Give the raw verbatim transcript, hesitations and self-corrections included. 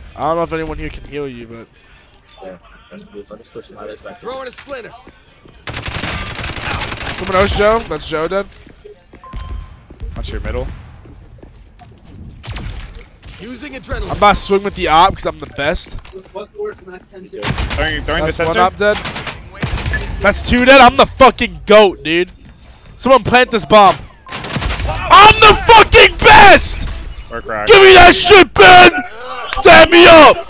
I don't know if anyone here can heal you, but. Yeah. Throwing a splinter. Someone else, Joe? That's Joe dead? Watch your middle. Using adrenaline. I'm about to swing with the op because I'm the best. What's the word from that sentence? Throwing, throwing the That's one sensor. op dead. That's two dead. I'm the fucking goat, dude. Someone plant this bomb. I'm the fucking best! Or crack. Give me that shit, Ben! Stand me up!